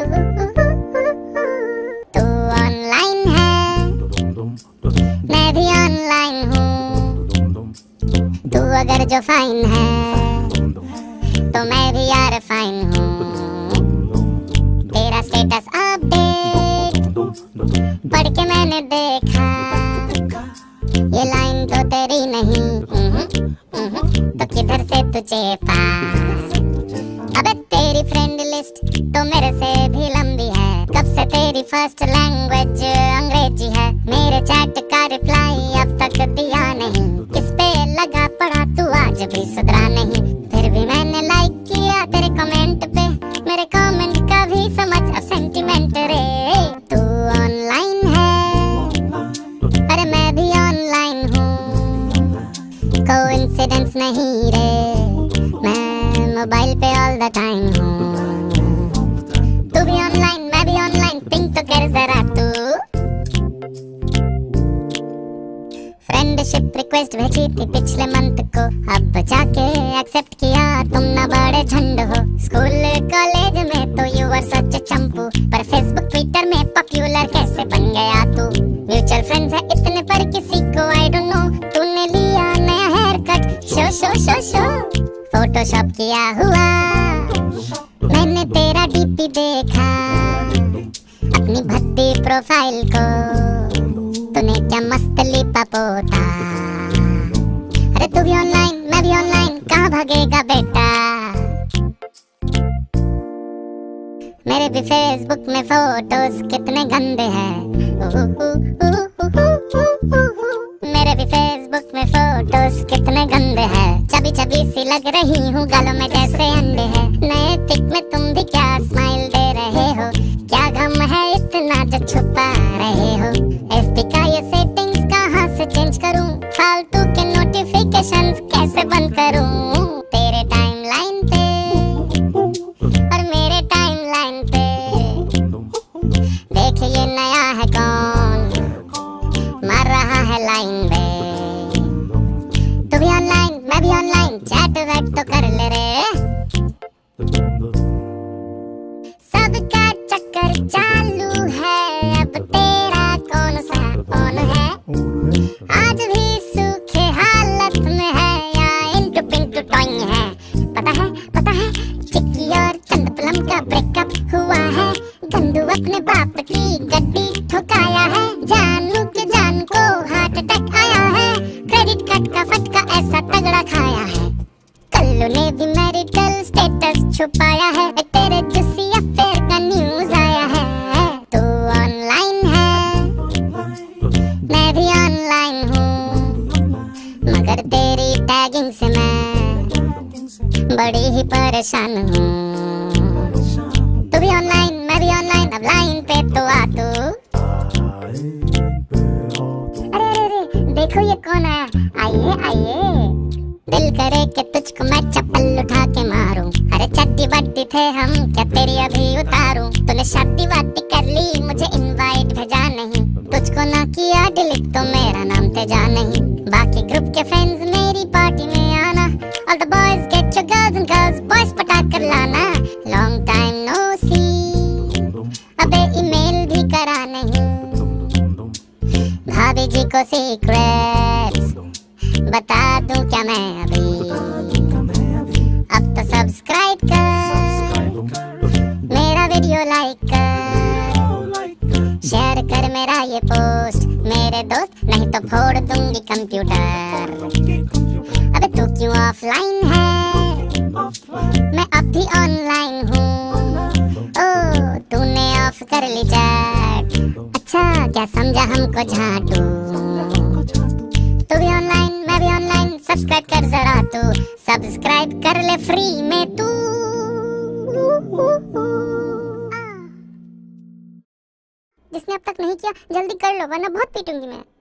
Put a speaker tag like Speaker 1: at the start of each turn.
Speaker 1: तू ऑनलाइन है, मैं भी ऑनलाइन हूँ। तू अगर जो फाइन है तो मैं भी यार फाइन हूँ। तेरा स्टेटस अपडेट पढ़ के मैंने देखा, ये लाइन तो तेरी नहीं, तो किधर से तुझे पा। अबे तेरी फ्रेंड लिस्ट तो मेरे से भी लंबी है, कब से तेरी फर्स्ट लैंग्वेज अंग्रेजी है। मेरे चैट का रिप्लाई अब तक दिया नहीं, किस पे लगा पड़ा तू आज भी सुधरा नहीं। फिर भी मैंने लाइक किया तेरे कमेंट पे, मेरे कमेंट का भी समझ अब सेंटिमेंट रे। तू ऑनलाइन है, अरे मैं भी ऑनलाइन हूँ, कोइंसिडेंस नहीं रे, मैं मोबाइल पे ऑल द टाइम हूँ। तू भी ऑनलाइन मैं भी ऑनलाइन, पिंक तो कर जरा तू। फ्रेंडशिप रिक्वेस्ट भेजी थी पिछले मंथ को, अब जाके एक्सेप्ट किया तुम ना बड़े झंड हो। स्कूल कॉलेज में तो यू वर सच अ चंपू, पर फेसबुक ट्विटर में पॉपुलर कैसे बन गया तू। म्यूचुअल फ्रेंड्स है इतने पर किसी को आई डोंट नो, तूने लिया नया hair cut, show show show show, Photoshop किया हुआ। मैंने तेरा डीपी देखा, अपनी भद्दी प्रोफाइल को, तूने क्या मस्त लिपा पोता। अरे तू भी ऑनलाइन मैं भी ऑनलाइन, कहाँ भागेगा बेटा। मेरे भी फेसबुक में फोटोज कितने गंदे हैं, मेरे भी फेसबुक में फोटोज कितने गंदे हैं। चबी चबी सी लग रही हूँ, गालों में जैसे अंडे हैं। नए पिक में तुम भी क्या स्माइल दे रहे हो, क्या गम है इतना जो छुपा रहे हो। एफबी का ये सेटिंग्स कहाँ से चेंज करूँ, फालतू के नोटिफिकेशंस कैसे बंद करूँ। तेरे टाइमलाइन पे और मेरे टाइमलाइन पे देख ये नया है कौन, मार रहा है लाइन पे। तू भी ऑनलाइन मैं भी ऑनलाइन, चैट वैट तो कर ले रे। सबका चक्कर चालू है, अब तेरा कौन सा कौन है। आज भी सूखे हालत में है या इंटू पिंटू टॉइंग है। पता है चिक्की और चंदपलम का ब्रेकअप हुआ है, गंदू अपने बाप की गड्डी ठुकाया है। जानू के जान को हार्ट अटैक आया है, क्रेडिट कार्ड का फटका ऐसा तगड़ा खाया है। कल्लू ने भी मैरिटल स्टेटस छुपाया है, तेरे जुसी अफेयर का न्यूज आया है। तू ऑनलाइन है, मैं भी ऑनलाइन हूँ, मगर तेरी टैगिंग से मैं बड़ी ही परेशान हूँ। तू भी ऑनलाइन मैं भी ऑनलाइन, अब लाइन पे तो आ तू। अरे देखो ये कौन है, आइए आइए। दिल करे कि तुझको मैं चप्पल उठा के मारूं, अरे चड्डी बड्डी थे हम क्या तेरी अभी उतारूं। तूने शादी वादी कर ली, मुझे इनवाइट भेजा नहीं, तुझको ना किया डिलीट तो मेरा नाम तेजा नहीं। बाकी ग्रुप के फ्रेंड्स मेरी पार्टी में आना, all the boys get your girls and girls boys पटा कर लाना। लॉन्ग टाइम नो सी, अबे ईमेल भी करा नहीं। भाभी जी को सीक्रेट्स बता दूं क्या मैं अभी, अब तो सब्सक्राइब कर, मेरा वीडियो लाइक कर, शेयर कर मेरा ये पोस्ट मेरे दोस्त, नहीं तो फोड़ दूंगी कंप्यूटर। अबे तू क्यों ऑफलाइन है, मैं अब भी ऑनलाइन हूँ। ओ तूने ऑफ कर ली चैट, अच्छा क्या समझा हमको झाटू। तू भी ऑनलाइन मैं भी ऑनलाइन, सब्सक्राइब कर जरा तू, सब्सक्राइब कर ले फ्री में तू। जिसने अब तक नहीं किया जल्दी कर लो, वरना बहुत पीटूंगी मैं।